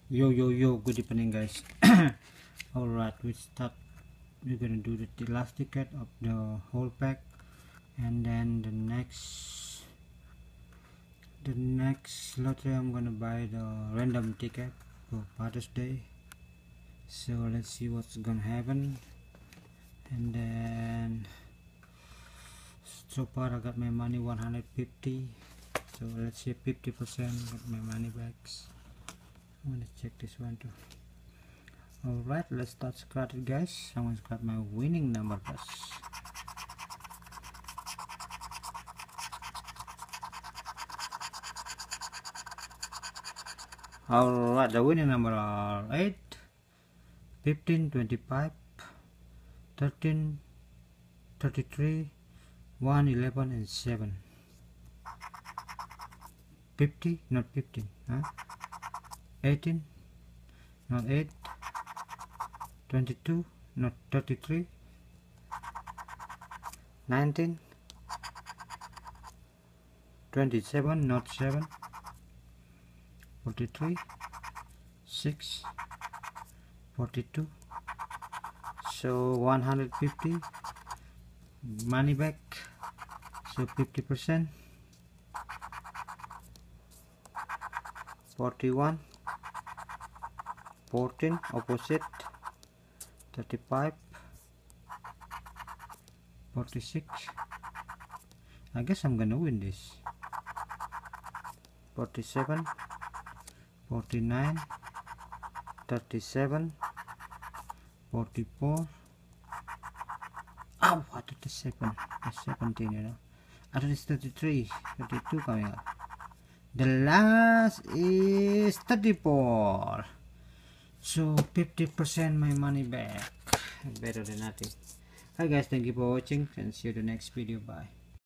Yo, good evening guys. Alright, we're gonna do the last ticket of the whole pack, and then the next lottery I'm gonna buy the random ticket for Father's Day. So let's see what's gonna happen. And then so far I got my money 150, so let's see 50% got my money back. I'm gonna check this one too. Alright, let's start scratching guys. I'm gonna scratch my winning number first. Alright, the winning number are 8, 15, 25, 13, 33, 1, 11, and 7. 50, not 15, huh? 18, not 8, 22, not 33, 19, 27, not 7, 43, 6, 42. So 150 money back, so 50%. 41, 14 opposite, 35, 46. I guess I'm gonna win this. 47, 49, 37, 44. Oh, I thought it's 17, you know. I thought it's 33, 32 coming up. The last is 34. So 50% my money back. Better than nothing. Hi guys, thank you for watching and see you in the next video. Bye.